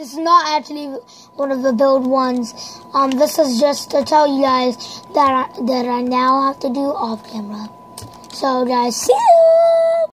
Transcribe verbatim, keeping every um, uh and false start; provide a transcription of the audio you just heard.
This is not actually one of the build ones. Um, this is just to tell you guys that I, that I now have to do off camera. So guys, see you.